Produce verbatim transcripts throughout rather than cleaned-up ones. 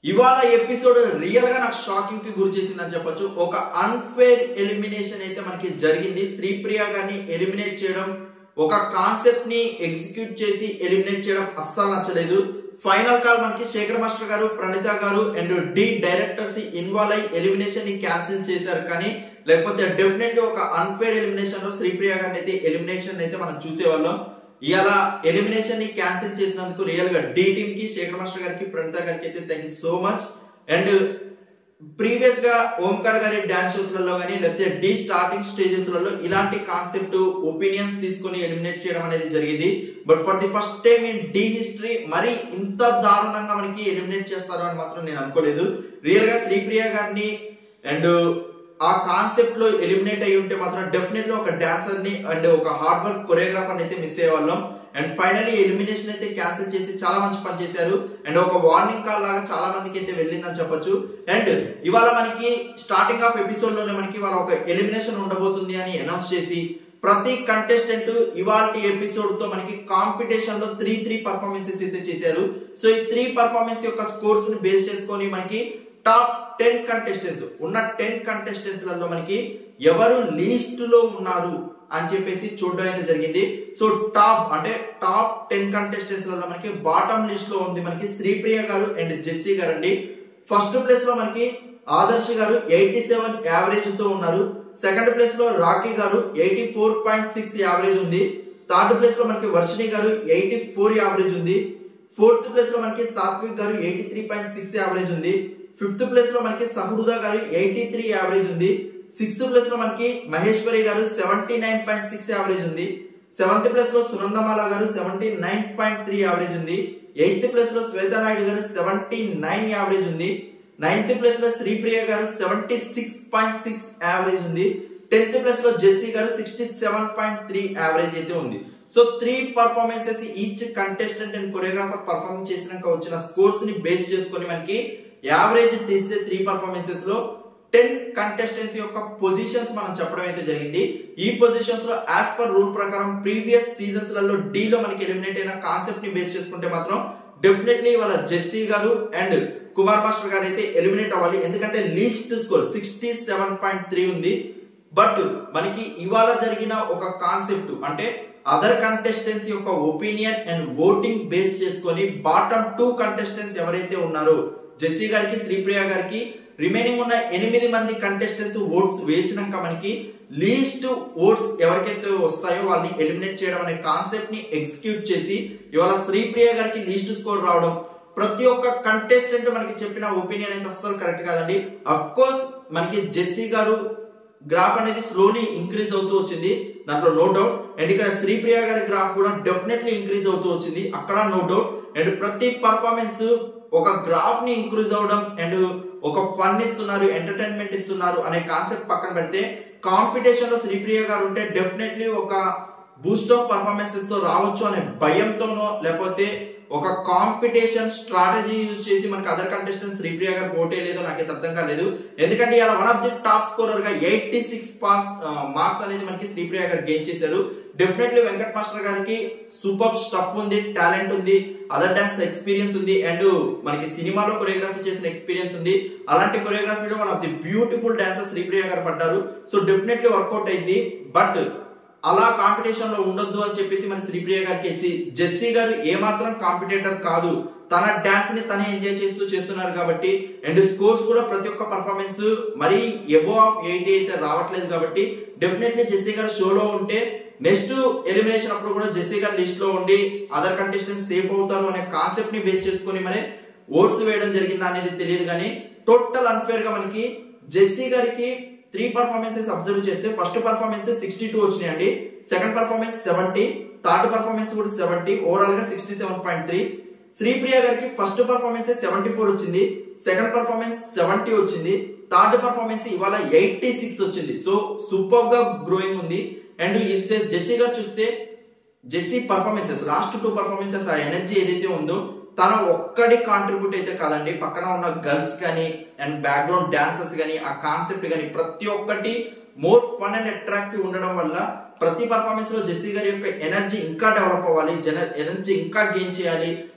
ఇవాళ episode real గా నాకు షాకింగ్ కి గురి చేసిందని చెప్పొచ్చు. ఒక అన్ఫేర్ ఎలిమినేషన్ అయితే మనకి జరిగింది. శ్రీప్రియ గారిని ఎలిమినేట్ చేయడం, ఒక కాన్సెప్ట్ ని ఎగ్జిక్యూట్ చేసి ఎలిమినేట్ చేయడం అస్సలు నచ్చలేదు. ఫైనల్ కాల్ మనకి శేఖర్ మాస్టర్ గారు, ప్రణీత గారు అండ్ డి డైరెక్టర్స్ ఇన్వాల్వ్ అయ్యి ఎలిమినేషన్ ని క్యాన్సిల్ చేశారు. కానీ లేకపోతే డెఫినెట్లీ ఒక అన్ఫేర్ ఎలిమినేషన్ లో శ్రీప్రియ గారిని అయితే ఎలిమినేషన్ అయితే మనం చూసేవాళ్ళం. ఇలా ఎలిమినేషన్ ని క్యాన్సిల్ చేసినందుకు రియల్ గా డి టీమ్ కి, శేఖర్ మాస్టర్ గారికి, ప్రణీత గారికి అయితే thank you so much. And previous గా ఓంకార్ గారి డాన్స్ షోస్ లలో గానీ లేకపోతే డి స్టార్టింగ్ స్టేజెస్ లలో ఇలాంటి కాన్సెప్ట్ ఒపీనియన్స్ తీసుకొని ఎలిమినేట్ చేయడం అనేది జరిగింది. But for the first time in the history మరి ఇంత దారుణంగా మనకి ఎలిమినేట్ చేస్తారు అని మాత్రం నేను అనుకోలేదు. రియల్ గా శ్రీప్రియ గారిని అండ్ ఆ కాన్సెప్ట్ లో ఎలిమినేట్ అయ్యి ఉంటే మాత్రం డెఫినెట్లీ ఒక డాన్సర్ ని అండ్ ఒక హార్డ్ వర్క్ కొరియోగ్రాఫర్ అయితే మిస్ అయ్యేవాళ్ళం. అండ్ ఫైనలీ ఎలిమినేషన్ అయితే క్యాన్సిల్ చేసి చాలా మంచి పని చేశారు. అండ్ ఒక వార్నింగ్ కాల్ లాగా చాలా మందికి అయితే వెళ్ళిందని చెప్పొచ్చు. అండ్ ఇవాళ మనకి స్టార్టింగ్ ఆఫ్ ఎపిసోడ్ లోనే మనకి ఇవాళ ఒక ఎలిమినేషన్ ఉండబోతుంది అని అనౌన్స్ చేసి ప్రతి కంటెస్టెంట్ ఇవాళ ఎపిసోడ్ తో మనకి కాంపిటీషన్ లో త్రీ త్రీ పర్ఫార్మెన్సెస్ అయితే చేశారు. సో ఈ త్రీ పర్ఫార్మెన్స్ యొక్క స్కోర్స్ ని బేస్ చేసుకొని మనకి టాప్ టెన్ కంటెస్టెంట్స్ ఉన్న టెన్ కంటెస్టెంట్స్ లలో మనకి ఎవరు లీస్ట్ లో ఉన్నారు అని చెప్పేసి చూడడం అయితే జరిగింది. సో టాప్ అంటే టాప్ టెన్ కంటెస్టెంట్స్ లలో మనకి బాటమ్ లిస్ట్ లో ఉంది మనకి శ్రీప్రియ గారు అండ్ జెస్సీ గారు అండి. ఫస్ట్ ప్లేస్ లో మనకి ఆదర్శ్ గారు ఎయిటీ సెవెన్ యావరేజ్ తో ఉన్నారు. సెకండ్ ప్లేస్ లో రాకీ గారు eighty four point six average ఉంది. థర్డ్ ప్లేస్ లో మనకి వర్షిణి గారు ఎయిటీ ఫోర్ యావరేజ్ ఉంది. ఫోర్త్ ప్లేస్ లో మనకి సాత్విక్ గారు eighty three point six average ఉంది. ఫిఫ్త్ ప్లేస్ లో మనకి సహృదా గారు ఎయిటీ త్రీ యావరేజ్ ఉంది. సిక్స్త్ ప్లేస్ లో మనకి మహేశ్వరి గారు seventy nine point six average ఉంది. సెవెంత్ ప్లేస్ లో సునందమాల గారు seventy nine point three average ఉంది. ఎయిత్ ప్లేస్ లో శ్వేతా నాయుడు గారు సెవెంటీ నైన్ యావరేజ్ ఉంది. నైన్త్ ప్లేస్ లో శ్రీప్రియ గారు seventy six point six average ఉంది. టెన్త్ ప్లేస్ లో జెస్సీ గారు sixty seven point three average అయితే ఉంది. So three performances each contestant and choreographer perform చేసినాక వచ్చిన స్కోర్స్ ని బేస్ చేసుకొని మనకి యావరేజ్ తీస్తే త్రీ పర్ఫార్మెన్సెస్ లో టెన్ కంటెస్టెంట్స్ యొక్క పొజిషన్స్ మనం చెప్పడం అయితే జరిగింది. ఈ పొజిషన్స్ లో యాజ్ పర్ రూల్ ప్రకారం ప్రీవియస్ సీజన్స్ లలో డి లో మనకి ఎలిమినేట్ అయిన కాన్సెప్ట్ ని బేస్ చేసుకుంటే మాత్రం డెఫినెట్లీ వాళ్ళ జెస్సీ గారు అండ్ కుమార్ మాస్టర్ గారు అయితే ఎలిమినేట్ అవ్వాలి. ఎందుకంటే least score sixty seven point three ఉంది. బట్ మనకి ఇవాళ జరిగిన ఒక కాన్సెప్ట్ అంటే అదర్ కంటెస్టెంట్స్ యొక్క ఒపీనియన్ అండ్ ఓటింగ్ బేస్ చేసుకొని బాటమ్ టూ కంటెస్టెంట్స్ ఎవరైతే ఉన్నారో జెస్సీ గారికి, శ్రీప్రియ గారికి, రిమైనింగ్ ఉన్న ఎనిమిది మంది కంటెస్టెంట్స్ ఓట్స్ వేసినాక మనకి లీస్ట్ ఓట్స్ ఎవరికైతే వస్తాయో వాళ్ళని ఎలిమినేట్ చేయడం అనే కాన్సెప్ట్ ని ఎగ్జిక్యూట్ చేసి ఇవాళ శ్రీప్రియ గారికి లీస్ట్ స్కోర్ రావడం, ప్రతి ఒక్క కంటెస్టెంట్ మనకి చెప్పిన ఒపీనియన్ అయితే అస్సలు కరెక్ట్ కాదండి. అఫ్ కోర్స్ మనకి జెస్సీ గారు గ్రాఫ్ అనేది స్లోలీ ఇంక్రీజ్ అవుతూ వచ్చింది, దాంట్లో నో డౌట్. అండ్ ఇక్కడ శ్రీప్రియ గారి గ్రాఫ్ కూడా డెఫినెట్లీ ఇంక్రీజ్ అవుతూ వచ్చింది, అక్కడ నో డౌట్. అండ్ ప్రతి పర్ఫార్మెన్స్ ఒక గ్రాఫ్ ని ఇంక్రీజ్ అవడం అండ్ ఒక ఫన్ ఇస్తున్నారు, ఎంటర్టైన్మెంట్ ఇస్తున్నారు అనే కాన్సెప్ట్ పక్కన పెడితే కాంపిటీషన్ లో శ్రీప్రియ గారు ఉంటే డెఫినెట్లీ ఒక బూస్ట్ ఆఫ్ పర్ఫార్మెన్సెస్ తో రావచ్చు అనే భయంతోనో లేకపోతే ఒక కాంపిటీషన్ స్ట్రాటజీ యూజ్ చేసి మనకి అదర్ కంటెస్టెంట్ శ్రీప్రియ గారు పోటీ లేదో నాకైతే అర్థం కాలేదు. ఎందుకంటే ఇలా one of the top scorer గా ఎయిటీ సిక్స్ పాస్ మార్క్స్ అనేది మనకి శ్రీప్రియ గారు గెయిన్ చేశారు. డెఫినెట్లీ వెంకట్ మాస్టర్ గారికి సూపర్ స్టఫ్ ఉంది, టాలెంట్ ఉంది, అదర్ డాన్స్ ఎక్స్పీరియన్స్ ఉంది అండ్ మనకి సినిమాలో కొరియోగ్రఫీ చేసిన ఎక్స్పీరియన్స్ ఉంది. అలాంటి కొరియోగ్రఫీలో one of the beautiful dancer Sripriya గారు పడ్డారు. సో డెఫినెట్లీ వర్కౌట్ అయింది. బట్ అలా కాంపిటీషన్ లో ఉండొద్దు అని చెప్పేసి మన శ్రీప్రియ గారికి జెస్సీ గారు ఏమాత్రం కాంపిటేటర్ కాదు, తన డాన్స్ ని తనే ఎంజాయ్ చేస్తూ చేస్తున్నారు కాబట్టి అండ్ స్కోర్స్ కూడా ప్రతి ఒక్క పర్ఫార్మెన్స్ మరీ ఎబో ఆఫ్ ఎయిటీ అయితే రావట్లేదు కాబట్టి డెఫినెట్లీ జెస్సీ గారు షోలో ఉంటే నెక్స్ట్ ఎలిమినేషన్ అప్పుడు కూడా జెస్సీ గారు లిస్ట్ లో ఉండి అదర్ కంటెస్టెంట్స్ సేఫ్ అవుతారు అనే కాన్సెప్ట్ ని బేస్ చేసుకుని మరి ఓట్స్ వేయడం జరిగిందా అనేది తెలియదు. కానీ టోటల్ అన్ఫేర్ గా మనకి జెస్సీ గారికి త్రీ పర్ఫార్మెన్సెస్ అబ్జర్వ్ చేస్తే ఫస్ట్ పర్ఫార్మెన్స్ సిక్స్టీ టూ వచ్చినాయండి, second performance seventy, third performance కూడా సెవెంటీ, ఓవరాల్ గా sixty seven point three. Sripriya గారికి ఫస్ట్ పర్ఫార్మెన్స్ సెవెంటీ ఫోర్ వచ్చింది, సెకండ్ పర్ఫార్మెన్స్ సెవెంటీ వచ్చింది, థర్డ్ పర్ఫార్మెన్స్ ఇవాళ ఎయిటీ సిక్స్ వచ్చింది. సో సూపర్ గా గ్రోయింగ్ ఉంది. అండ్ జెస్సీ గారు చూస్తే Jessie performances last two performances ఆ ఎనర్జీ ఏదైతే ఉందో తన ఒక్కడి కాంట్రిబ్యూట్ అయితే కాదండి, పక్కన ఉన్న గర్ల్స్ కానీ అండ్ బ్యాక్గ్రౌండ్ డాన్సర్స్ కానీ ఆ కాన్సెప్ట్ కానీ ప్రతి ఒక్కటి మోర్ ఫన్ అండ్ అట్రాక్టివ్ ఉండడం వల్ల ప్రతి పర్ఫార్మెన్స్ లో జెస్సీ గారి యొక్క ఎనర్జీ ఇంకా డెవలప్ అవ్వాలి, జన ఎనర్జీ ఇంకా గెయిన్ చేయాలి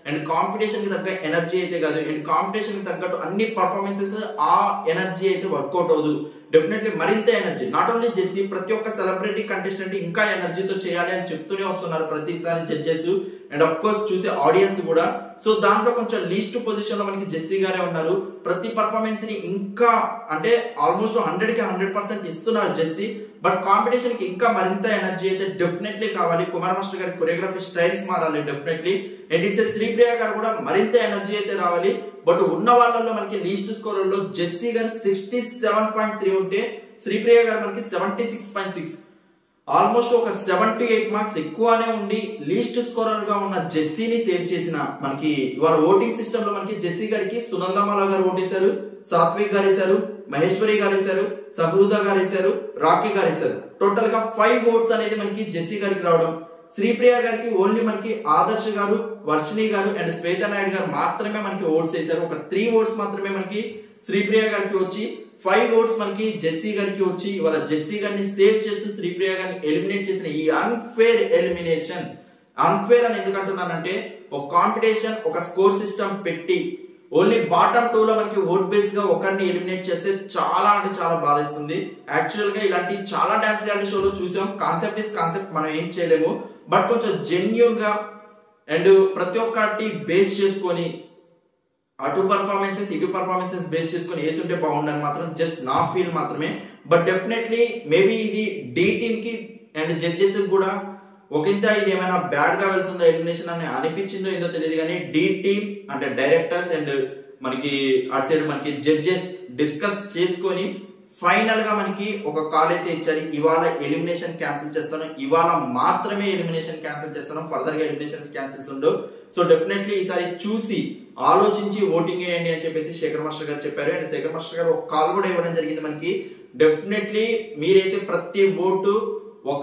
అండ్ కాంపిటీషన్ కి తగ్గ ఎనర్జీ అయితే కాదు, అండ్ కాంపిటీషన్ కి తగ్గట్టు అన్ని పర్ఫార్మెన్సెస్ ఆ ఎనర్జీ అయితే వర్కౌట్ అవ్వదు. డెఫినెట్లీ మరింత ఎనర్జీ, నాట్ ఓన్లీ జెస్సీ, ప్రతి ఒక్క సెలబ్రిటీ కంటెస్టెంట్ ఇంకా ఎనర్జీతో చేయాలి అని చెప్తూనే వస్తున్నారు ప్రతిసారి జడ్జెస్ అండ్ అఫ్ కోర్స్ చూసే ఆడియన్స్ కూడా. సో దాంట్లో కొంచెం లీస్ట్ పొజిషన్ లో మనకి జెస్సీ గారే ఉన్నారు. ప్రతి పర్ఫార్మెన్స్ ని ఇంకా అంటే ఆల్మోస్ట్ హండ్రెడ్ కి హండ్రెడ్ పర్సెంట్ ఇస్తున్నారు జెస్సీ. బట్ కాంపిటీషన్ కి ఇంకా మరింత ఎనర్జీ అయితే డెఫినెట్లీ కావాలి. కుమార్ మాస్టర్ గారి కొరియోగ్రఫీ స్టైల్స్ మారాలి డెఫినెట్లీ. అండ్ ఇట్స్ శ్రీప్రియ గారు కూడా మరింత ఎనర్జీ అయితే రావాలి. బట్ ఉన్న వాళ్ళలో మనకి లీస్ట్ స్కోర్లలో జెస్సీ గారు సిక్స్టీ సెవెన్ పాయింట్ త్రీ ఉంటే శ్రీప్రియ గారు మనకి seventy six point six, almost ఒక సెవెంటీ ఎయిట్ మార్క్స్ ఎక్కువనే ఉండి లీస్ట్ స్కోరర్ గా ఉన్న జెస్సీని సేవ్ చేసిన మనకి ఇవాళ ఓటింగ్ సిస్టమ్ లో మనకి జెస్సీ గారికి సునందమాల గారు ఓటేశారు, సాత్విక్ గారు వేశారు, మహేశ్వరి గారు వేశారు, సహృదా గారు వేశారు, రాకీ గారు వేశారు. టోటల్ గా ఫైవ్ ఓట్స్ అనేది మనకి జెస్సీ గారికి రావడం. శ్రీప్రియ గారికి ఓన్లీ మనకి ఆదర్శ్ గారు, వర్షిణి గారు అండ్ శ్వేత నాయుడు గారు మాత్రమే మనకి ఓట్స్ వేశారు. ఒక త్రీ ఓట్స్ మాత్రమే మనకి శ్రీప్రియ గారికి వచ్చి ఫైవ్ ఓట్స్ మనకి జెస్సీ గారికి వచ్చి ఇవాళ జెస్సీ గారిని సేవ్ చేస్తూ శ్రీప్రియ గారిని ఎలిమినేట్ చేసిన ఈ అన్ఫేర్ ఎలిమినేషన్. అన్ఫేర్ అని ఎందుకంటున్నానంటే ఒక కాంపిటీషన్ ఒక స్కోర్ సిస్టమ్ పెట్టి ఓన్లీ బాటమ్ టూ లో మనకి ఓట్ బేస్ గా ఒకరిని ఎలిమినేట్ చేస్తే చాలా అంటే చాలా బాధిస్తుంది. యాక్చువల్ గా ఇలాంటి చాలా డాన్స్ రియాలిటీ షోలో చూసాం. కాన్సెప్ట్ ఇస్ కాన్సెప్ట్, మనం ఏం చేయలేము. బట్ కొంచెం జెన్యూన్ గా అండ్ ప్రతి ఒక్కటి బేస్ చేసుకొని అటు పర్ఫార్మెన్సెస్ ఇటు పర్ఫార్మెన్సెస్ బేస్ చేసుకొని వేసుంటే బాగుండని మాత్రం జస్ట్ నా ఫీల్ మాత్రమే. బట్ డెఫినెట్లీ మేబీ ఇది డి టీమ్ కి అండ్ జడ్జెస్ కూడా ఒకంత ఇది ఏమైనా బ్యాడ్ గా వెళ్తుందో ఎలిమినేషన్ అని అనిపించిందో ఏదో తెలియదు కానీ డి టీమ్ అంటే డైరెక్టర్స్ అండ్ మనకి అటు సైడ్ మనకి జడ్జెస్ డిస్కస్ చేసుకొని ఫైనల్ గా మనకి ఒక కాల్ అయితే ఇచ్చారు. ఇవాళ ఎలిమినేషన్ క్యాన్సిల్ చేస్తాను, ఇవాళ మాత్రమే ఎలిమినేషన్ క్యాన్సిల్ చేస్తాను, ఫర్దర్ గా ఎలిమినేషన్ క్యాన్సిల్స్ ఉండవు. సో డెఫినెట్లీ ఈసారి చూసి ఆలోచించి ఓటింగ్ వేయండి అని చెప్పేసి శేఖర్ మాస్టర్ గారు చెప్పారు. అండ్ శేఖర్ మాస్టర్ గారు ఒక కాల్ కూడా ఇవ్వడం జరిగింది మనకి. డెఫినెట్లీ మీరేసే ప్రతి ఓటు ఒక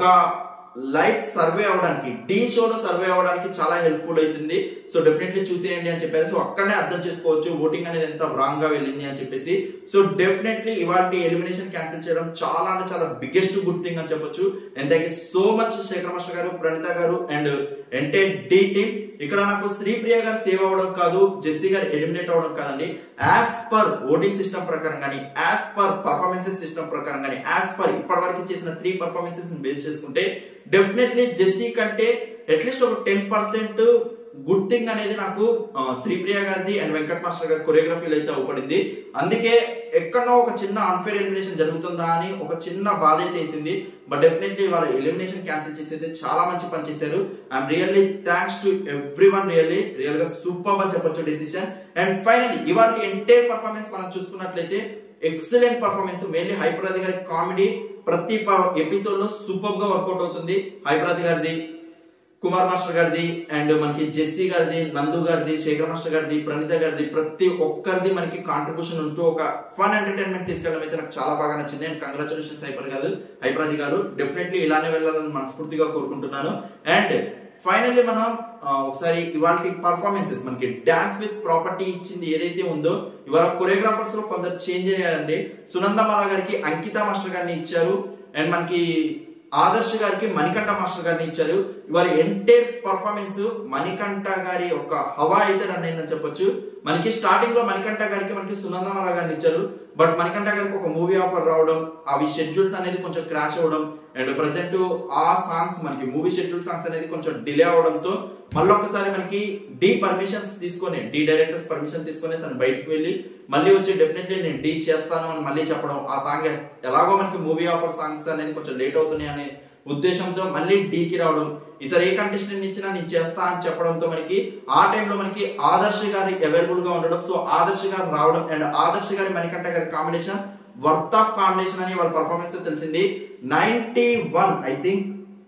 లైఫ్ సర్వే అవడానికి, డి షోలో సర్వే అవడానికి చాలా హెల్ప్ఫుల్ అవుతుంది. సో డెఫినెట్లీ చూసేయండి అని చెప్పారు. సో అక్కడనే అర్థం చేసుకోవచ్చు ఓటింగ్ అనేది ఎంత రాంగ్ గా వెళ్ళింది అని చెప్పేసి. సో డెఫినెట్లీ ఇవాళ ఎలిమినేషన్ క్యాన్సిల్ చేయడం చాలా అంటే చాలా బిగ్గెస్ట్ గుడ్ థింగ్ అని చెప్పొచ్చు. And thank you so much Shekhar master గారు, ప్రణీత గారు అండ్ ఎంటే డి టీమ్. ఇక్కడ నాకు శ్రీప్రియ గారు సేవ్ అవ్వడం కాదు, జెస్సీ గారు ఎలిమినేట్ అవ్వడం కాదండి. యాజ్ పర్ ఓటింగ్ సిస్టమ్ ప్రకారం కానీ, యాజ్ పర్ పర్ఫార్మెన్సెస్ సిస్టమ్ ప్రకారం కానీ, యాజ్ పర్ ఇప్పటి వరకు చేసిన త్రీ పర్ఫార్మెన్సెస్ బేస్ చేసుకుంటే డెఫినెట్లీ జెస్సీ కంటే అట్లీస్ట్ ఒక టెన్ పర్సెంట్ గుడ్ థింగ్ అనేది నాకు శ్రీప్రియ గారిది అండ్ వెంకట్ మాస్టర్ గారి కొరియోగ్రఫీలో అయితే అవపడింది. అందుకే ఎక్కడో ఒక చిన్న అన్ఫేర్ ఎలిమినేషన్ జరుగుతుందా అని ఒక చిన్న బాధ అయితే వేసింది. బట్ డెఫినెట్లీ వాళ్ళ ఎలిమినేషన్ క్యాన్సిల్ చేసేది చాలా మంచి పని చేశారు. I'm really thanks to everyone, really real గా సూపర్ అని చెప్పొచ్చు డెసిషన్. అండ్ ఫైనల్లీ ఇవాళ ఎంటైర్ పర్ఫార్మెన్స్ మనం చూసుకున్నట్లయితే ఎక్సలెంట్ పర్ఫార్మెన్స్. మెయిన్లీ హైప్రాది గారి కామెడీ ప్రతి ఎపిసోడ్ లో సూపర్ గా వర్కౌట్ అవుతుంది. హైప్రాది గారిది, కుమార్ మాస్టర్ గారిది అండ్ మనకి జెస్సీ గారిది, నందు గారిది, శేఖర్ మాస్టర్ గారిది, ప్రణీత గారిది, ప్రతి ఒక్కరిది మనకి కాంట్రిబ్యూషన్ ఉంటూ ఒక ఫన్ ఎంటర్టైన్మెంట్ తీసుకెళ్ళడం అయితే నాకు చాలా బాగా నచ్చింది. అండ్ కంగ్రాచులేషన్స్ హైపర్ కాదు హైప్రాది గారు, డెఫినెట్లీ ఇలానే వెళ్ళాలని మనస్ఫూర్తిగా కోరుకుంటున్నాను. అండ్ ఫైనల్లీ మనం ఒకసారి ఇవాళ పర్ఫార్మెన్సెస్ మనకి డాన్స్ విత్ ప్రాపర్టీ ఇచ్చింది ఏదైతే ఉందో ఇవాళ కొరియోగ్రాఫర్స్ లో కొందరు చేంజ్ అయ్యారండి. సునందమాల గారికి అంకిత మాస్టర్ గారిని ఇచ్చారు అండ్ మనకి ఆదర్శ్ గారికి మణికంఠ మాస్టర్ గారిని ఇచ్చారు. ఇవాళ ఎంటైర్ పర్ఫార్మెన్స్ మణికంఠ గారి ఒక హవా అయితే రన్ అయిందని చెప్పొచ్చు. మనకి స్టార్టింగ్ లో మణికంఠ గారికి మనకి సునందమాల గారిని ఇచ్చారు. బట్ మణికంఠ గారికి ఒక మూవీ ఆఫర్ రావడం, అవి షెడ్యూల్స్ అనేది కొంచెం క్రాష్ అవ్వడం అండ్ ప్రెసెంట్ ఆ సాంగ్స్ మనకి మూవీ షెడ్యూల్ సాంగ్స్ అనేది కొంచెం డిలే అవడంతో మళ్ళీ ఒకసారి మనకి డి పర్మిషన్స్ తీసుకొని, డి డైరెక్టర్స్ పర్మిషన్ తీసుకొని తను బయటకు వెళ్ళి మళ్ళీ వచ్చి డెఫినెట్లీ నేను డి చేస్తాను అని మళ్ళీ చెప్పడం, ఆ సాంగ్ ఎలాగో మనకి మూవీ ఆఫర్ సాంగ్స్ అనేది కొంచెం లేట్ అవుతున్నాయి అనే ఉద్దేశంతో మళ్ళీ డీకి రావడం, ఈసారి ఏ కంటెస్టెంట్ ఇచ్చినా నేను చేస్తా అని చెప్పడంతో మనకి ఆ టైంలో మనకి ఆదర్శ్ గారి అవైలబుల్ గా ఉండడం, సో ఆదర్శ్ గారు రావడం అండ్ ఆదర్శ్ గారి మణికంఠ గారి కాంబినేషన్ వర్త్ ఆఫ్ కాంబినేషన్ అని వాళ్ళ పర్ఫార్మెన్స్ తెలిసింది. Ninety one I think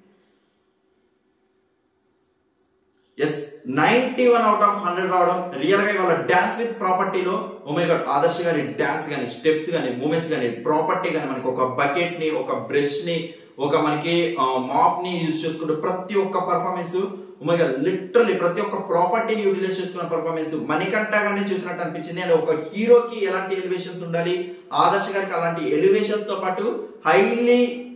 yes ninety one out of hundred రావడం రియల్ గా ఇవాళ డాన్స్ విత్ ప్రాపర్టీలో ఓ మై గాడ్ ఆదర్శ్ గారి డాన్స్ గానీ, స్టెప్స్ గానీ, మూమెంట్స్ గానీ, ప్రాపర్టీ గానీ, మనకి ఒక బకెట్ ని, ఒక బ్రష్ ని, ఒక మనకి మాప్ ని యూజ్ చేసుకుంటూ ప్రతి ఒక్క పర్ఫార్మెన్స్ లిటరలీ ప్రతి ఒక్క ప్రాపర్టీని యూటిలైజ్ చేసుకున్న పర్ఫార్మెన్స్ మణికంఠ గానే చూసినట్టు అనిపించింది. అండ్ ఒక హీరోకి ఎలాంటి ఎలివేషన్స్ ఉండాలి, ఆదర్శ్ గారికి అలాంటి ఎలివేషన్స్ తో పాటు హైలీ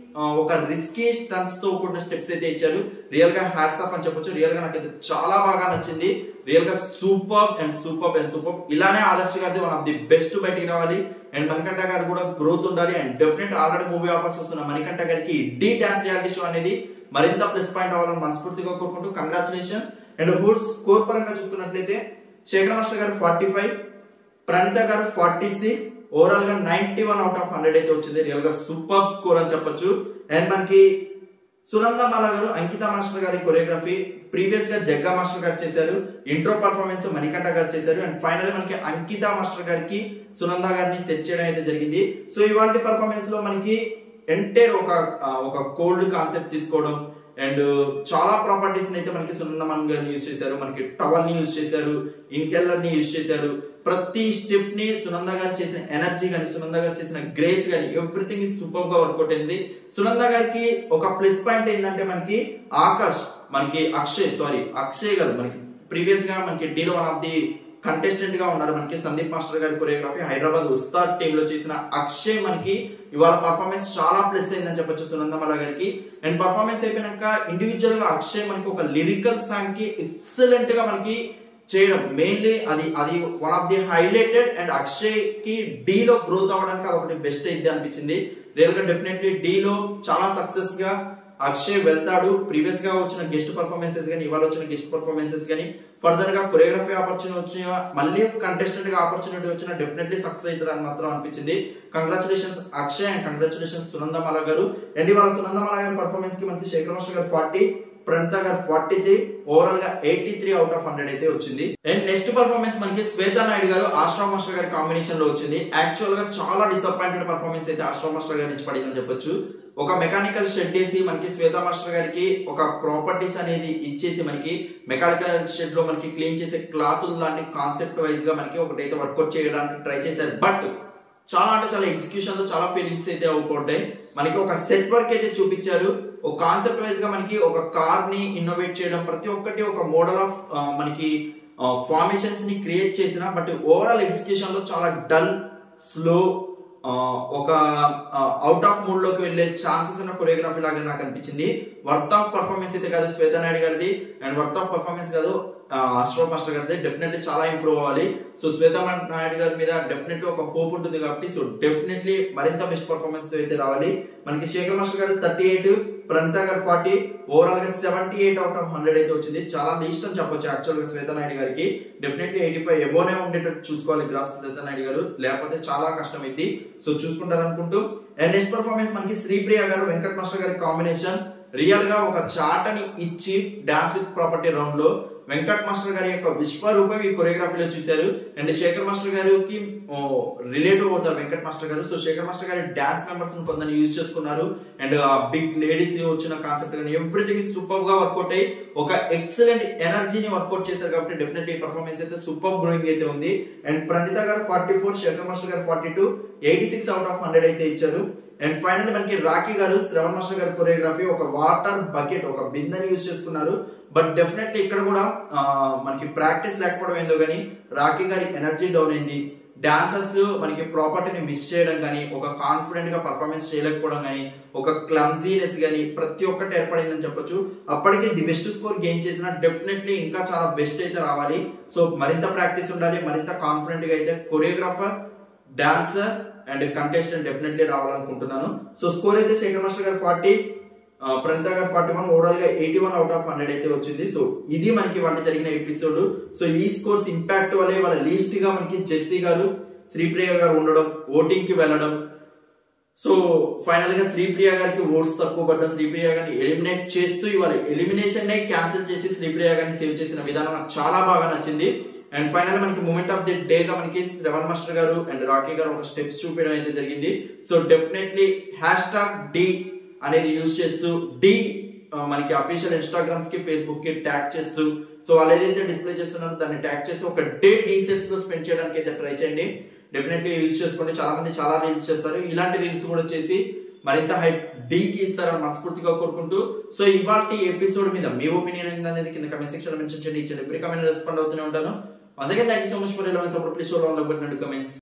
ఒక రిస్కీ స్టన్స్ తో కూడిన స్టెప్స్ అయితే ఇచ్చారు. రియల్ గా హ్యాట్స్ ఆఫ్ అని చెప్పొచ్చు. రియల్ గా నాకైతే చాలా బాగా నచ్చింది. రియల్ గా super and super and super. ఇలానే ఆదర్శ్ గారి వన్ ఆఫ్ ది బెస్ట్ బయటికి రావాలి. అండ్ మణికంఠ గారు కూడా గ్రోత్ ఉండాలి. And definite already movie offers వస్తున్న మణికంఠ గారికి డి డాన్స్ రియాలిటీ షో అనేది మరింత ప్లస్ పాయింట్ అవ్వాలని మనస్ఫూర్తిగా కోరుకుంటూ కంగ్రాచులేషన్స్. అండ్ హోర్ స్కోర్ పరంగా చూసుకున్నట్లయితే శేఖర్ మాస్టర్ గారు ఫార్టీ ఫైవ్, ప్రణీత గారు ఫార్టీ సిక్స్, ఓవరాల్ గా ninety one out of hundred అయితే వచ్చింది. రియల్ గా సూపర్ స్కోర్ అని చెప్పొచ్చు. అండ్ మనకి సునందమాల గారు అంకిత మాస్టర్ గారి కొరియోగ్రఫీ ప్రీవియస్ గా జగ్గా మాస్టర్ గారు చేశారు. ఇంట్రో పర్ఫార్మెన్స్ మణికంఠ గారు చేశారు. అండ్ ఫైనల్ మనకి అంకిత మాస్టర్ గారికి సునంద గారిని సెట్ చేయడం అయితే జరిగింది. సో ఇవాళ పర్ఫార్మెన్స్ లో మనకి ఎంటైర్ ఒక ఒక కోల్డ్ కాన్సెప్ట్ తీసుకోవడం అండ్ చాలా ప్రాపర్టీస్ అయితే మనకి సునందమాన్ గారిని యూజ్ చేశారు. మనకి టవల్ ని యూజ్ చేశారు, ఇన్కెల్లర్ ని యూజ్ చేశారు. ప్రతి స్టెప్ ని సునంద గారు చేసిన ఎనర్జీ గాని, సునంద గారు చేసిన గ్రేస్ గాని ఎవ్రీథింగ్ సూపర్ గా వర్కౌట్ అయింది. సునంద గారికి ఒక ప్లస్ పాయింట్ ఏంటంటే మనకి ఆకాష్, మనకి అక్షయ్ సారీ అక్షయ్ గారు మనకి ప్రీవియస్ గా మనకి డీలో వన్ ఆఫ్ ది కంటెస్టెంట్ గా ఉన్నారు. మనకి సందీప్ మాస్టర్ గారి కొరియోగ్రఫీ హైదరాబాద్ ఉస్తాద్ టీమ్ లో చేసిన అక్షయ్ మనకి ఇవాళ పర్ఫార్మెన్స్ చాలా ప్లస్ అయిందని చెప్పొచ్చు సునందమాల గారికి. అండ్ పర్ఫార్మెన్స్ అయిపోయినాక ఇండివిజువల్ గా అక్షయ్ మనకి ఒక లిరికల్ సాంగ్ కి ఎక్సలెంట్ గా మనకి చేయడం మెయిన్లీ అది అది one of the highlighted. And Akshay కి డి లో గ్రోత్ అవ్వడానికి అదొకటి బెస్ట్ అయింది అనిపించింది. రియల్ గా డెఫినెట్లీ డి లో చాలా సక్సెస్ గా అక్షయ్ వెళ్తాడు. ప్రీవియస్ గా వచ్చిన గెస్ట్ పర్ఫార్మెన్సెస్ కానీ ఇవాళ వచ్చిన గెస్ట్ పర్ఫార్మెన్సెస్ కానీ ఫర్దర్ గా కొరియోగ్రఫీ ఆపర్చునిటీ వచ్చిన మళ్ళీ కంటెస్టెంట్ గా ఆపర్చునిటీ వచ్చిన డెఫినెట్లీ సక్సెస్ అవుతారు అని మాత్రం అనిపించింది. Congratulations Akshay and congratulations Sunandamala గారు. అండ్ ఇవాళ సునందమాల గారి పర్ఫార్మెన్స్ కి మనకి శేఖర్ మాస్టర్ గారు ఫార్టీ, ప్రణీత గారు ఫార్టీ త్రీ, ఓవరాల్ గా eighty three out of hundred అయితే వచ్చింది. అండ్ నెక్స్ట్ పర్ఫార్మెన్స్ మనకి శ్వేతా నాయుడు గారు ఆశ్రా మాస్టర్ గారి కాంబినేషన్ లో వచ్చింది. యాక్చువల్ గా చాలా డిసప్పాయింటెడ్ పర్ఫార్మెన్స్ అయితే ఆశ్రా మాస్టర్ గారి నుంచి పడిందని చెప్పొచ్చు. ఒక మెకానికల్ షెడ్ వేసి మనకి శ్వేతా మాస్టర్ గారికి ఒక ప్రాపర్టీస్ అనేది ఇచ్చేసి మనకి మెకానికల్ షెడ్ లో మనకి క్లీన్ చేసే క్లాత్ లాంటి కాన్సెప్ట్ వైజ్ గా మనకి ఒకటైతే వర్కౌట్ చేయడానికి ట్రై చేశారు. బట్ చాలా అంటే చాలా ఎగ్జిక్యూషన్ లో చాలా ఫీలింగ్స్ అయితే అవుతాయి. మనకి ఒక సెట్ వర్క్ అయితే చూపించారు. ఒక కాన్సెప్ట్ వైజ్ గా మనకి ఒక కార్ ని ఇన్నోవేట్ చేయడం, ప్రతి ఒక్కటి ఒక మోడల్ ఆఫ్ మనకి ఫార్మేషన్స్ ని క్రియేట్ చేసిన బట్ ఓవరాల్ ఎగ్జిక్యూషన్ లో చాలా డల్, స్లో, ఒక అవుట్ ఆఫ్ మూడ్ లోకి వెళ్లే ఛాన్సెస్ ఉన్న కొరియోగ్రఫీ లాగా నాకు అనిపించింది. వర్త్ ఆఫ్ పర్ఫార్మెన్స్ అయితే కాదు శ్వేతా నాయుడు గారిది, అండ్ వర్త్ ఆఫ్ పర్ఫార్మెన్స్ కాదు ఆశ్రా మాస్టర్ గారిది. డెఫినెట్లీ చాలా ఇంప్రూవ్ అవ్వాలి. సో శ్వేతా నాయుడు గారి మీద డెఫినెట్లీ ఒక హోప్ ఉంటుంది కాబట్టి సో డెఫినెట్లీ మరింత బెస్ట్ పర్ఫార్మెన్స్ తో అయితే రావాలి. మనకి శేఖర్ మాస్టర్ గారు థర్టీ ఎయిట్, ప్రణీత గారు ఫార్టీ, ఓవరాల్ గా seventy eight out of hundred అయితే వచ్చింది. చాలా లీస్ట్ అని చెప్పొచ్చు యాక్చువల్ గా శ్వేతా నాయుడు గారికి. డెఫినెట్లీ ఎయిటీ ఫైవ్ ఎబోనే ఉండేటట్టు చూసుకోవాలి గ్రాస్ శ్వేతా నాయుడు గారు, లేకపోతే చాలా కష్టం అయింది. సో చూసుకుంటారు అనుకుంటూ. అండ్ నెక్స్ట్ పర్ఫార్మెన్స్ మనకి శ్రీప్రియ గారు వెంకట్ మాస్టర్ గారి కాంబినేషన్. రియల్ గా ఒక చాటని ఇచ్చి డాన్స్ విత్ ప్రాపర్టీ రౌండ్ లో వెంకట్ మాస్టర్ గారి యొక్క విశ్వరూపం ఈ కొరియోగ్రఫీలో చూశారు. అండ్ శేఖర్ మాస్టర్ గారికి రిలేటివ్ అవుతారు వెంకట్ మాస్టర్ గారు. సో శేఖర్ మాస్టర్ గారి డాన్స్ మెంబర్స్ కొందరు యూజ్ చేసుకున్నారు. అండ్ బిగ్ లేడీస్ వచ్చిన కాన్సెప్ట్ కానీ ఎవ్రీథింగ్ సూపర్ గా వర్కౌట్ అయ్యి ఒక ఎక్సలెంట్ ఎనర్జీని వర్కౌట్ చేశారు కాబట్టి డెఫినెట్లీ పర్ఫార్మెన్స్ అయితే సూపర్ గ్రోయింగ్ అయితే ఉంది. అండ్ ప్రణీత గారు ఫార్టీ ఫోర్, శేఖర్ మాస్టర్ గారు forty two, eighty six out of hundred అయితే ఇచ్చారు. అండ్ ఫైనల్ మనకి రాఖీ గారు శ్రవణ్ మాస్టర్ గారి కొరియోగ్రఫీ ఒక వాటర్ బకెట్, ఒక బిందెని యూజ్ చేసుకున్నారు. బట్ డెఫినెట్లీ ఇక్కడ కూడా మనకి ప్రాక్టీస్ లేకపోవడం ఏందో కానీ రాఖీ గారి ఎనర్జీ డౌన్ అయింది. డాన్సర్స్ మనకి ప్రాపర్టీని మిస్ చేయడం కానీ, ఒక కాన్ఫిడెంట్ గా పర్ఫార్మెన్స్ చేయలేకపోవడం కానీ, ఒక క్లమ్జీనెస్ కానీ ప్రతి ఒక్కటి ఏర్పడిందని చెప్పొచ్చు. అప్పటికి ది బెస్ట్ స్కోర్ గెయిన్ చేసిన డెఫినెట్లీ ఇంకా చాలా బెస్ట్ అయితే రావాలి. సో మరింత ప్రాక్టీస్ ఉండాలి, మరింత కాన్ఫిడెంట్ గా అయితే choreographer, dancer and contestant definitely రావాలనుకుంటున్నాను. సో స్కోర్ అయితే శేఖర్ మాస్టర్ గారు ఫార్టీ, ప్రణీత గారు ఫార్టీ వన్, ఓవరాల్ గా eighty one out of hundred అయితే వచ్చింది. సో ఇది మనకి వాటి జరిగిన ఎపిసోడ్. సో ఈ స్కోర్స్ ఇంపాక్ట్ వల్లే వాళ్ళ లీస్ట్ గా మనకి జెస్సీ గారు, శ్రీప్రియ గారు ఉండడం, ఓటింగ్ కి వెళ్ళడం. సో ఫైనల్ గా శ్రీప్రియ గారికి ఓట్స్ తక్కువ పడ్డం, శ్రీప్రియ గారిని ఎలిమినేట్ చేస్తూ ఇవాళ ఎలిమినేషన్ నే క్యాన్సిల్ చేసి శ్రీప్రియ గారిని సేవ్ చేసిన విధానం నాకు చాలా బాగా నచ్చింది. అండ్ ఫైనల్ మనకి మూమెంట్ ఆఫ్ ది డే గా మనకి శ్రవణ్ మాస్టర్ గారు అండ్ రాఖీ గారు ఒక స్టెప్స్ చూపించడం అయితే జరిగింది. So definitely hashtag D అనేది యూజ్ చేస్తూ డి మనకి అఫీషియల్ ఇన్స్టాగ్రామ్స్ కి, ఫేస్బుక్ కి ట్యాగ్ చేస్తూ సో వాళ్ళు ఏదైతే డిస్ప్లే చేస్తున్నారో దాన్ని ట్యాగ్ చేసి ఒక డే డీసెల్స్ లో స్పెండ్ చేయడానికి అయితే ట్రై చేయండి. డెఫినెట్లీ యూజ్ చేసుకోండి. చాలా మంది చాలా రీల్స్ చేస్తారు, ఇలాంటి రీల్స్ కూడా చేసి మరింత హైప్ డీకి ఇస్తారని మనస్ఫూర్తిగా కోరుకుంటూ సో ఇవాళ ఎపిసోడ్ మీద మీ ఒపీనియన్ ఏంటనేది కింద కమెంట్ సెక్షన్ లో మెన్షన్ చేయండి. ఇచ్చండి, ఎవ్రీ కమెంట్ రెస్పాండ్ అవుతూనే ఉంటాను. Once again, thank you so much for your love and support. Please show love and support in the comments.